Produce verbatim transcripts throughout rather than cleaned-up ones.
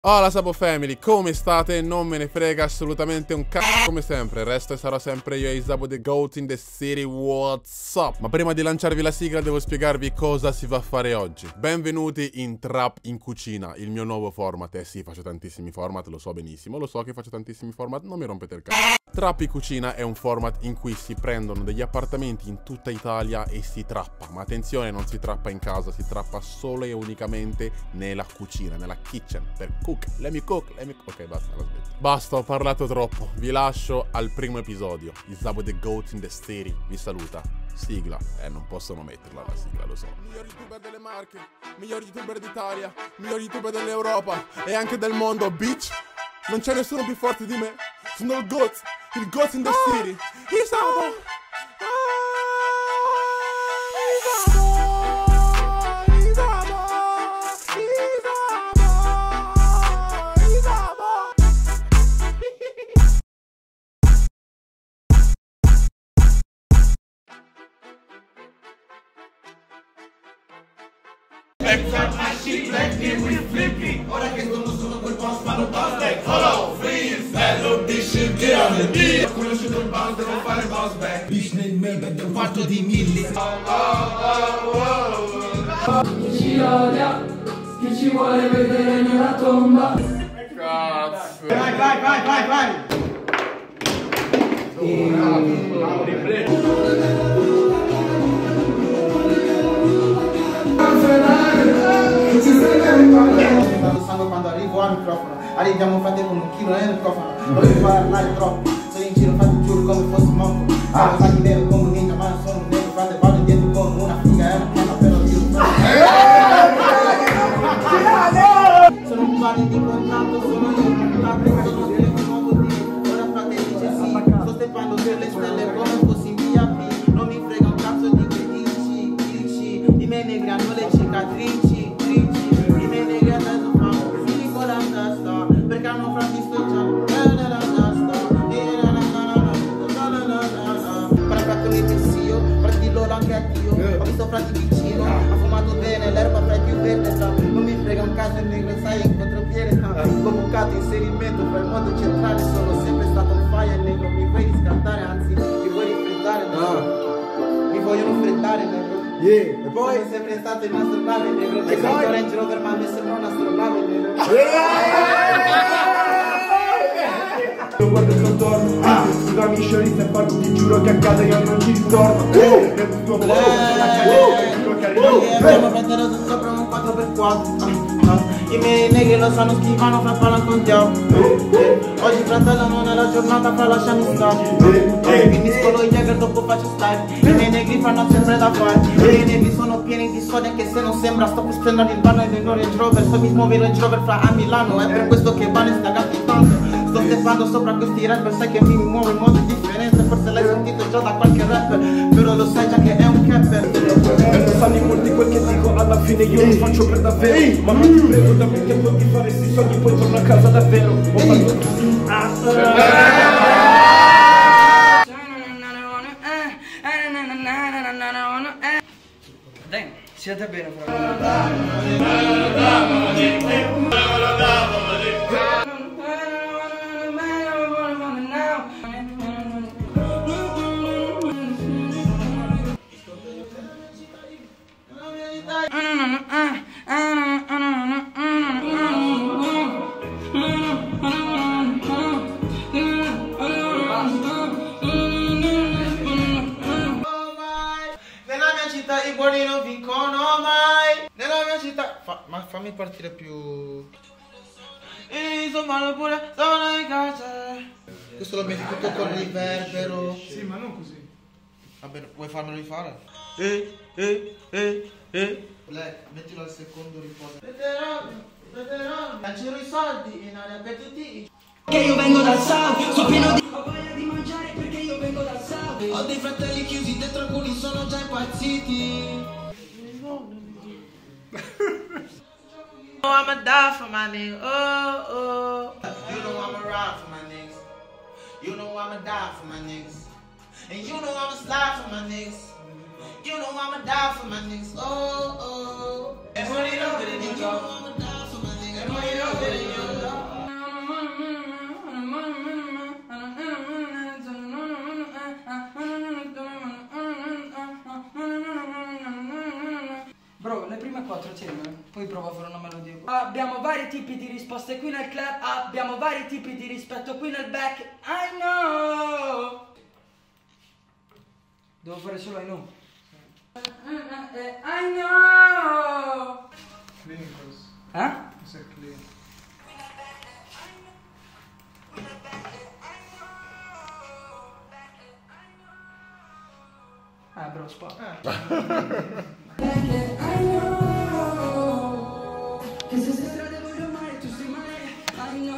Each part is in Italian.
Hola Sabo Family, come state? Non me ne frega assolutamente un c***o come sempre. Resto e sarò sempre io, Isabo the Goat in the City, what's up? Ma prima di lanciarvi la sigla devo spiegarvi cosa si va a fare oggi. Benvenuti in Trap in Cucina, il mio nuovo format. Eh sì, faccio tantissimi format, lo so benissimo, lo so che faccio tantissimi format, non mi rompete il c***o. Trap in Cucina è un format in cui si prendono degli appartamenti in tutta Italia e si trappa. Ma attenzione, non si trappa in casa, si trappa solo e unicamente nella cucina, nella kitchen, per cook, let me cook, let me cook. Ok, basta, la smetto. Basta, ho parlato troppo. Vi lascio al primo episodio. Isabo the Goat in the City vi saluta. Sigla. Eh, non possono metterla la sigla, lo so. Miglior youtuber delle Marche, miglior youtuber d'Italia, miglior youtuber dell'Europa e anche del mondo, bitch. Non c'è nessuno più forte di me. Sono il Goat, il Goat in the City. Isabo. Ora che sono solo quel boss fanno boss back. Hello, freeze, bello bitch, get on the beat. Ho conosciuto il boss, devo fare boss back. Bitch nel Maybach da un quarto di mille. Oh, oh, oh, oh. Chi ci odia, chi ci vuole vedere nella tomba. Cazzo. Vai, vai, vai, vai, vai. Lo sanno quando arrivo al microfono. Arriviamo fate con un chilo nel microfono. Non devo parlare troppo. Sono in giro fate giuro come fossi monco. Ah, fatti nero come un ninja, ma non sono un nero. Fate vado dietro con una figa e una piena però io sono un pari di contratto, sono io il contratto. Sono io il nuovo Dio. Ora frate dice sì. Sto steppando per le stelle come fossi via P. Non mi frega un cazzo di quei dici, dici. I miei negri hanno le cicatrici, trici. I miei negri adesso fanno fili con la testa. Perché hanno fravisto già nella testa. Parla con il messio, fratello anche a Dio. Ho visto frati vicino, ha fumato bene, l'erba fra più verde. Non mi frega un caso il negro, sai, in contropiede. Convocato inserimento fra il mondo centrale. Sono sempre stato un fire negro. Mi vuoi riscaldare, anzi, mi vuoi rifreddare negro. Mi vogliono freddare negro. Yeah. E poi? Sono sempre stato in un'astronave negro. E poi Range Rover ma mi sembra un'astronave negro. Non guardo il contorno, ah, scusami sciolista e parlo, ti giuro che accade io non ci ritorno. Uh, per il tuo cuore sono la caglietta, giuro che arrivo. Abbiamo prendere tutto sopra un quattro per quattro. I miei negri lo sanno schifano fra palla con diavolo. Oggi fratello non è la giornata fra lasciami stare. Quindi scolo i Jäger dopo faccio stare. I miei negri fanno sempre da fare. I miei negri sono pieni di soldi anche se non sembra. Sto costringendo il banno del Range Rover. Sto mi muovo il Range Rover fra a Milano. È per questo che vanno stagati tanto. Sto steppando sopra questi rapper. Sai che mi muovo in modo differente. Forse l'hai sentito già da qualche rapper. Però lo sai già che è un capper. E non sanno in molti quel che dico. Alla fine io lo faccio per davvero. Ma non ti prego dammi tempo di fare sti sogni. Poi torno a casa davvero. Ho fatto così. Dai, siete bene fra I buoni non vincono mai. Nella mia città Fa, ma fammi partire più. Insomma pure sono in carcere. Questo lo metti tutto con riverbero. Sì, ma non così. Vabbè, vuoi farmelo rifare? Eh, eh, eh, eh. Lei, mettilo al secondo riposo. Veterano, veterano. Lanciano i soldi in aria per tutti. che io vengo dal South, so pieno di ho voglia di mangiare perché io vengo dal South. Ho dei fratelli chiusi dentro, alcuni sono già impazziti. Oh, I'ma die for my nigga, oh, oh. You know I'ma ride for my niggas. You know I'ma die for my niggas. And you know I'ma slide for my niggas. You know I'ma die for my niggas, oh, oh. And when it over, then you know I'ma die for my niggas. Bro, le prime quattro tienile, poi prova a fare una melodia. Abbiamo vari tipi di risposte qui nel club, abbiamo vari tipi di rispetto qui nel back. I know. Devo fare solo I know. I know. Clean cos. Eh? Cos'è clean? Ah, bro, spot. Che se sei strada voglio mai, tu sei mai. I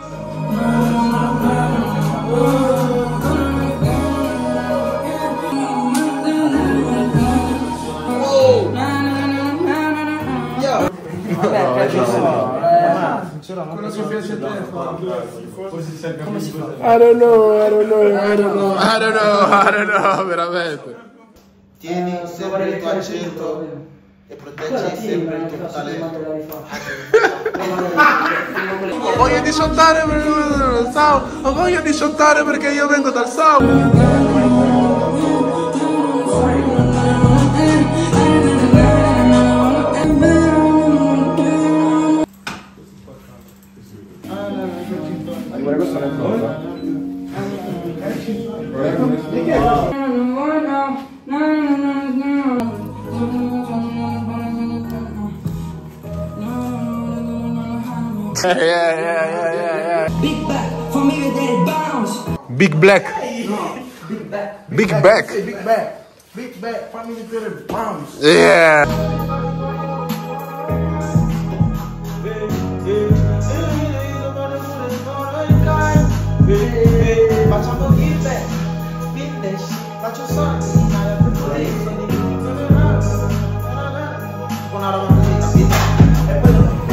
Quello che piace a te come si fa? I don't know, I don't know, I don't know, I don't know, I don't know, veramente. Tieni sempre il tuo accento e proteggi sempre il tuo talento. Ho voglia di saltare perché dal South, ho voglia di saltare perché io vengo dal South. Questo non è cosa. Yeah, yeah, yeah, yeah, yeah. Big back, fammi vedere il bounce. Big Black. No, big back. Big Back. Big Bang. Big Bang. Fammi vedere il bounce. Yeah. Facciamo feedback, fitness, faccio soldi, una roba così, capito? E poi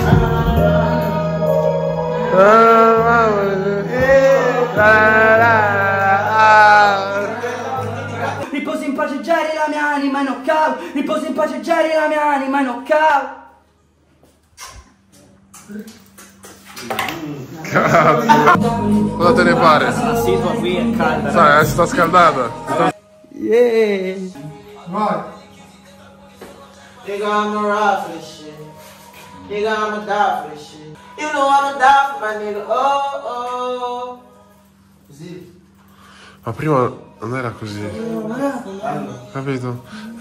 riposo in pace, geri la mia anima in knockout. Riposo in pace, geri la mia anima in knockout. Cosa te ne pare? La situa qui è calda. Sai, si sta scaldata. Yeah. Vai. nigga, I'ma ride for this shit. Nigga, I'ma die for this shit. You know I'ma die for my nigga. Oh, oh. Così. Ma prima non era così. Capito?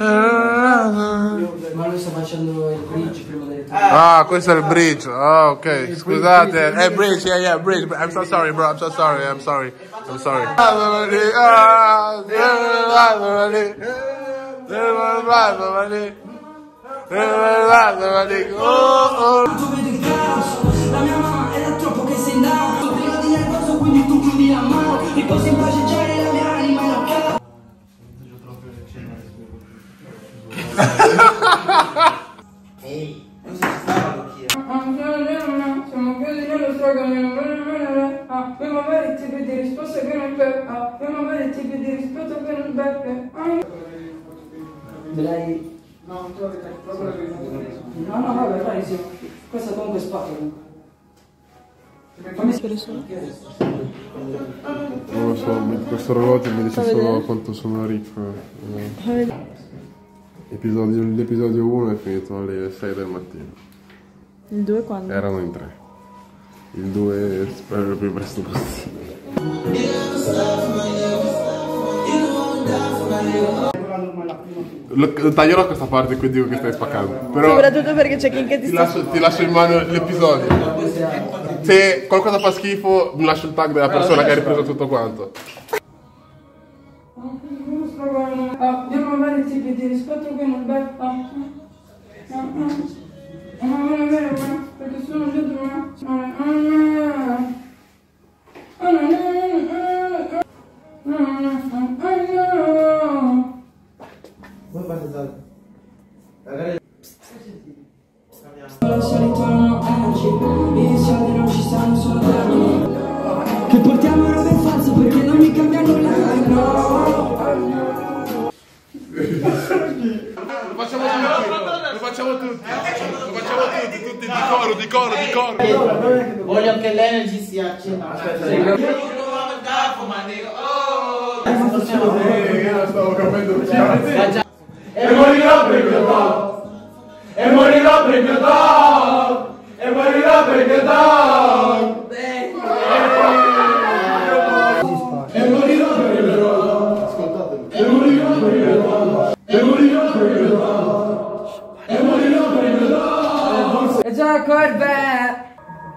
Ma lui sta facendo il bridge prima del Ah, questo è il bridge. Ah, ok. Scusate. È bridge, yeah, yeah, bridge. I'm so sorry, bro. I'm so sorry. I'm sorry. I'm sorry. Oh, tu vedi il caos. La mia mamma era troppo che sei down. Prima di nervoso quindi tu chiudi la mano. Riposo in pace, geri la mia anima in knockout. Ehi, non si stava chi è. Siamo chiusi nello stragano. Abbiamo vari tipi di risposte che non c'è. Abbiamo vari tipi di risposte che non c'è. Me l'hai... No, tu avete proprio la verità. No, no, vabbè, fai sì. Questa comunque spacca. Fammi sapere solo. non lo so, questo orologio mi dice solo quanto sono ricco. Episodio, l'episodio uno è finito alle sei del mattino. Il due quando? Erano in tre. Il due spero il più presto possibile. Lo- Taglierò questa parte qui dico che stai spaccando. Però Soprattutto perché c'è chi che ti ti sta... lascio, ti lascio in mano l'episodio. Se qualcosa fa schifo, mi lascio il tag della persona che ha ripreso tutto quanto. Abbiamo vari tipi di rispetto che non becca. Perché sono dietro me. Voi battezzate. Magari... Al solito non ho energy, i soldi non ci stanno solo per me. Che portiamo robe false perché non mi cambia nulla. No. Lo facciamo tutti, lo facciamo tutti, lo facciamo tutti, tutti di coro, di coro, di coro. Voglio che l'energy sia accesa. Aspetta, Io non stavo capendo piano. E morirò per il mio dog. E morirò per il mio dog. E morirò per il mio dog. E morirò per il mio dog. Ascoltatemi. E morirò per il mio dog. E morirò per il mio dog. E morirò per il mio dog. E già Corvette.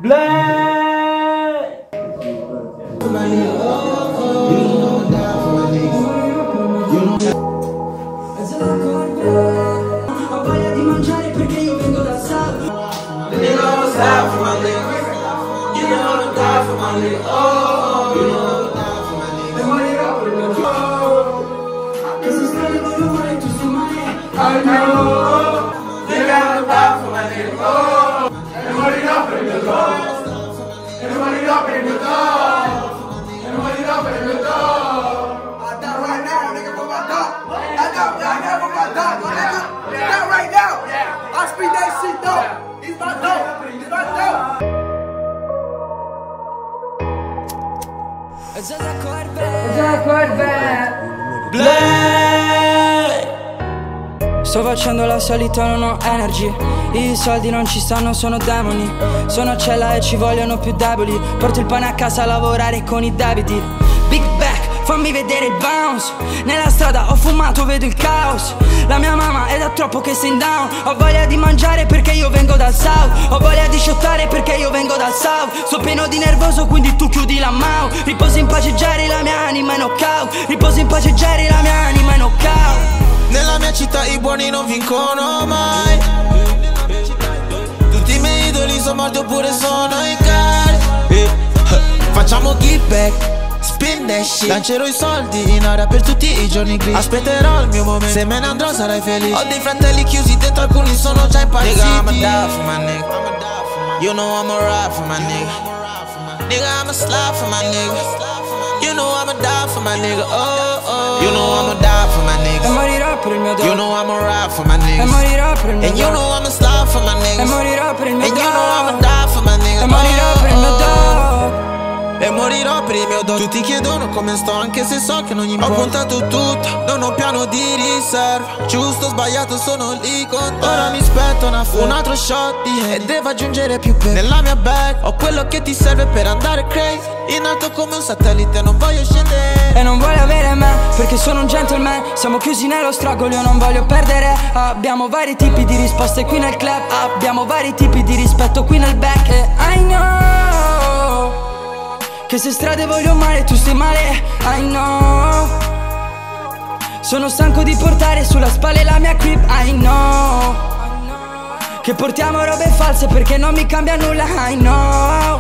Bleh. Ho voglia di mangiare perché io vengo dal South. You know what's hot for my nigga. You know I'm die for my nigga. Oh, you know I'm die for my nigga. And money up with me. Che se strade voglio fare tu sei male. I know. Nigga, I'm die for my nigga. Oh, and money up with me. And money up with me. And money up with me. I die right now, nigga, for my dog. I die right now for my dog, nigga. Die right now. I speak that shit, dog. He's my dog. He's my dog. E già Corvette. E già Corvette. Sto facendo la salita, non ho energy. I soldi non ci stanno, sono demoni. Sono a cella e ci vogliono più deboli. Porto il pane a casa a lavorare con i debiti. Big back, fammi vedere il bounce. Nella strada ho fumato, vedo il caos. La mia mamma è da troppo che sei in down. Ho voglia di mangiare perché io vengo dal South. Ho voglia di shottare perché io vengo dal South. Sto pieno di nervoso quindi tu chiudi la mouth. Riposi in pace Jerry, la mia anima è knockout. Riposi in pace Jerry, la mia anima è knockout. Nella mia città i buoni non vincono mai. Tutti i miei idoli sono morti oppure sono in cari. eh, Facciamo give back, spin that shit. Lancerò i soldi in aria per tutti i giorni grigi. Aspetterò il mio momento, se me ne andrò sarai felice. Ho dei fratelli chiusi dentro, alcuni sono già impazziti. Nigga, I'ma die for my nigga. You know I'ma ride for my nigga. Nigga, I'ma slide for my nigga. You know I'ma die for my nigga. Oh, oh. You know I'ma die for my nigga. E morirò per il mio dog. You know I'ma ride for my niggas. E morirò per il mio And you dog. know I'ma slide for my niggas. E morirò per il mio And dog. you know I'ma die for my niggas. E morirò per il mio dog. E morirò per il mio dog. Tutti chiedono come sto anche se so che non gli importa. Ho puntato tutto, non ho piano di riserva. Giusto o sbagliato sono lì con te. Ora mi aspetto una fu- un altro shot di Henny. E devo aggiungere più pepe. Nella mia bag ho quello che ti serve per andare crazy. In alto come un satellite non voglio scendere. E non vuole avere me, perché sono un gentleman. Siamo chiusi nello struggle, io non voglio perdere. Abbiamo vari tipi di risposte qui nel club. Abbiamo vari tipi di rispetto qui nel back. E I know che se strade voglio male, tu stai male. I know. Sono stanco di portare sulla spalla la mia creep. I know che portiamo robe false perché non mi cambia nulla. I know.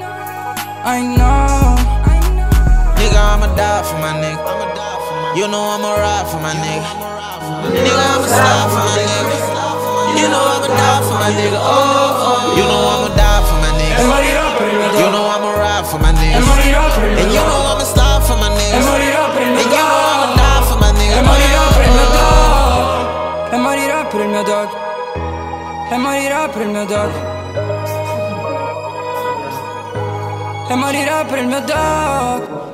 I know. Nigga, I'ma die for my nigga. You know I'ma ride for my nigga. Nigga, I'ma slide for my nigga. You know I'ma die for my nigga. Oh, oh. You know I'ma die for my nigga. E morirò per il mio You dog. know I'ma ride for my E nigga. morirò per il And mio you know dog. I'ma slide for my E nigga. morirò per il mio And you know I'ma dog. die for my nigga. E morirò per il mio dog. E morirò per il mio dog. E morirò per il mio dog. E morirò per il mio dog.